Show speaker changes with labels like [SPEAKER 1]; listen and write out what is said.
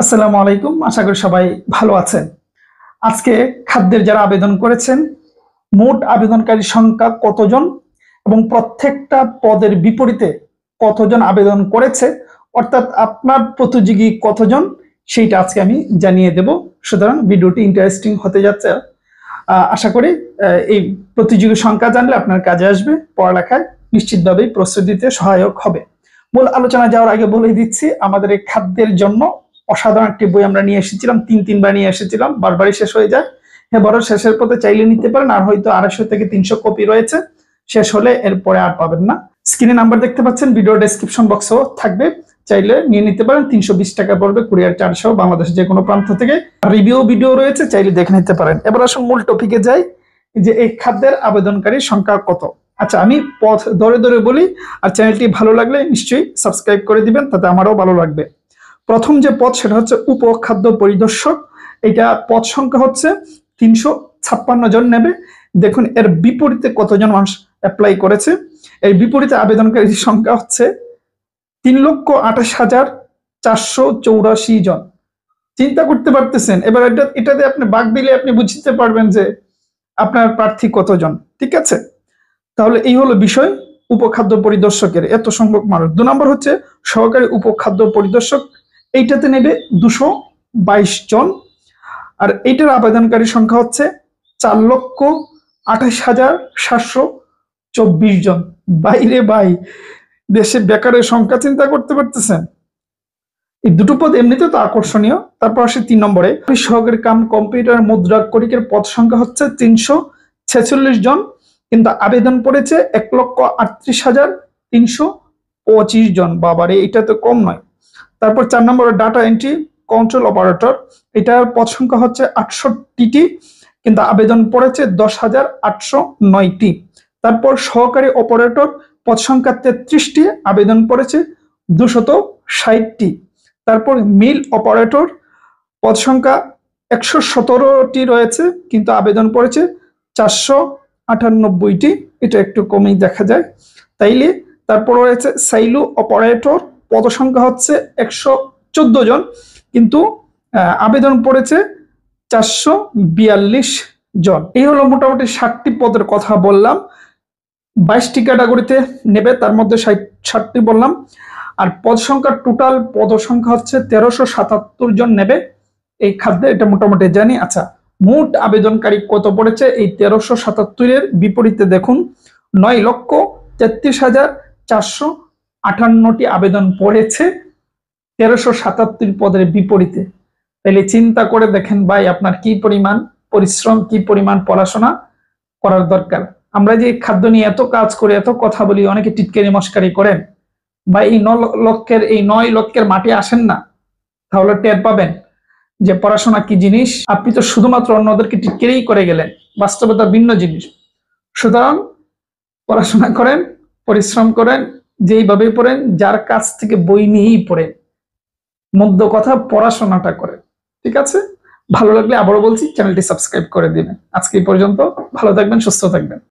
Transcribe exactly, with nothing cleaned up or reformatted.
[SPEAKER 1] আসসালামু আলাইকুম, আশা করি সবাই ভালো আছেন। আজকে খাদ্যের যারা আবেদন করেছেন, মোট আবেদনকারী সংখ্যা কতজন এবং প্রত্যেকটা পদের বিপরীতে কতজন আবেদন করেছে, অর্থাৎ আপনার প্রতিযোগী কতজন, সেইটা আজকে আমি জানিয়ে দেব। সুতরাং ভিডিওটি ইন্টারেস্টিং হতে যাচ্ছে। আহ, আশা করি আহ, এই প্রতিযোগী সংখ্যা জানলে আপনার কাজে আসবে, পড়ালেখায় নিশ্চিতভাবেই প্রস্তুতিতে সহায়ক হবে। মূল আলোচনা যাওয়ার আগে বলে দিচ্ছি, আমাদের এই খাদ্যের জন্য অসাধারণ একটি বই আমরা নিয়ে এসেছিলাম, তিন তিনবার নিয়ে এসেছিলাম, বারবারই শেষ হয়ে যায়। হ্যাঁ, বড় শেষের পথে চাইলে নিতে পারেন, আর হয়তো আড়াইশো থেকে তিনশো কপি রয়েছে, শেষ হলে এরপরে আর পাবেন না। স্ক্রিনে নাম্বার দেখতে পাচ্ছেন, ভিডিও ডেসক্রিপশন বক্সও থাকবে, চাইলে নিয়ে নিতে পারেন। তিনশো বিশ টাকা পড়বে, কুরিয়ার চার্জ সহ, বাংলাদেশের যে কোনো প্রান্ত থেকে। রিভিউ ভিডিও রয়েছে, চাইলে দেখে নিতে পারেন। এবার আসুন মূল টপিকে যাই, যে এই খাদ্যের আবেদনকারী সংখ্যা কত। আচ্ছা, আমি পথ ধরে ধরে বলি, আর চ্যানেলটি ভালো লাগলে নিশ্চয়ই সাবস্ক্রাইব করে দিবেন, তাতে আমারও ভালো লাগবে। প্রথম যে পদ সেটা হচ্ছে উপখাদ্য পরিদর্শক। এটা পদ সংখ্যা হচ্ছে তিনশো ছাপ্পান্ন জন নেবে। দেখুন এর বিপরীতে কতজন মানুষ অ্যাপ্লাই করেছে। এর বিপরীতে আবেদনকারী সংখ্যা হচ্ছে তিন লক্ষ আঠাশ হাজার চারশো চৌরাশি জন। চিন্তা করতে পারতেছেন? এবার এটা এটাতে আপনি বাগ দিলে আপনি বুঝতে পারবেন যে আপনার প্রার্থী কতজন। ঠিক আছে, তাহলে এই হলো বিষয় উপখাদ্য পরিদর্শকের, এত সংখ্যক মানুষ। দু নম্বর হচ্ছে সহকারী উপখাদ্য পরিদর্শক। এইটাতে নেবে দুশো বাইশ জন, আর এইটার আবেদনকারী সংখ্যা হচ্ছে চার লক্ষ আঠাশ হাজার সাতশো চব্বিশ জন। বাইরে বাই, দেশে বেকারের সংখ্যা চিন্তা করতে পারতেছেন? এই দুটো পদ এমনিতে তো আকর্ষণীয়। তারপর আসে তিন নম্বরে সহকারী কাম কম্পিউটার মুদ্রাক্ষরিকের পদ সংখ্যা হচ্ছে তিনশো ছেচল্লিশ জন, কিন্তু আবেদন পড়েছে এক লক্ষ আটত্রিশ হাজার তিনশো পঁচিশ জন। বাবারে, এটা তো কম নয়। তারপর চার নম্বরে ডাটা এন্ট্রি কন্ট্রোল অপারেটর, এটার পদ সংখ্যা হচ্ছে আটষট্টিটি, কিন্তু আবেদন পড়েছে দশ হাজার আটশো নয়টি। তারপর সহকারী অপারেটর পদ সংখ্যা তেত্রিশটি, আবেদন পড়েছে দুশত ষাটটি। তারপর মিল অপারেটর পদ সংখ্যা একশো সতেরোটি রয়েছে, কিন্তু আবেদন পড়েছে চারশো আটানব্বইটি, এটা একটু কমেই দেখা যায় তাইলে। তারপর রয়েছে সাইলু অপারেটর, পদ সংখ্যা হচ্ছে একশো চোদ্দ জন, কিন্তু আবেদন পড়েছে চারশো বিয়াল্লিশ জন। এই হলো মোটামুটি ষাটটি পদের কথা বললাম। বাইশটি ক্যাটাগরিতে নেবে, তার মধ্যে ষাটটি বললাম। আর পদ সংখ্যা, টোটাল পদ সংখ্যা হচ্ছে তেরোশো সাতাত্তর জন নেবে এই খাদ্যে, এটা মোটামুটি জানি। আচ্ছা, মোট আবেদনকারী কত পড়েছে? এই তেরোশো সাতাত্তরের বিপরীতে দেখুন নয় লক্ষ তেত্রিশ হাজার চারশো আটান্নটি আবেদন পড়েছে তেরোশো সাতাত্তর পদের বিপরীতে। তাহলে চিন্তা করে দেখেন ভাই, আপনার কি পরিমাণ পরিশ্রম, কি পরিমাণ পড়াশোনা করার দরকার। আমরা যে খাদ্য নিয়ে এত কাজ করি, এত কথা বলি, অনেকে টিটকারি মস্কারি করেন বা এই ন লক্ষের এই নয় লক্ষের মাঠে আসেন না, তাহলে টের পাবেন যে পড়াশোনা কি জিনিস। আপনি তো শুধুমাত্র অন্যদেরকে টিটকারি করে গেলেন, বাস্তবতা ভিন্ন জিনিস। সুতরাং পড়াশোনা করেন, পরিশ্রম করেন, যেইভাবে পড়েন, যার কাছ থেকে বই নিয়েই পড়েন, মধ্য কথা পড়াশোনাটা করেন। ঠিক আছে, ভালো লাগলে আবারও বলছি চ্যানেলটি সাবস্ক্রাইব করে দিবেন। আজকে এই পর্যন্ত, ভালো থাকবেন, সুস্থ থাকবেন।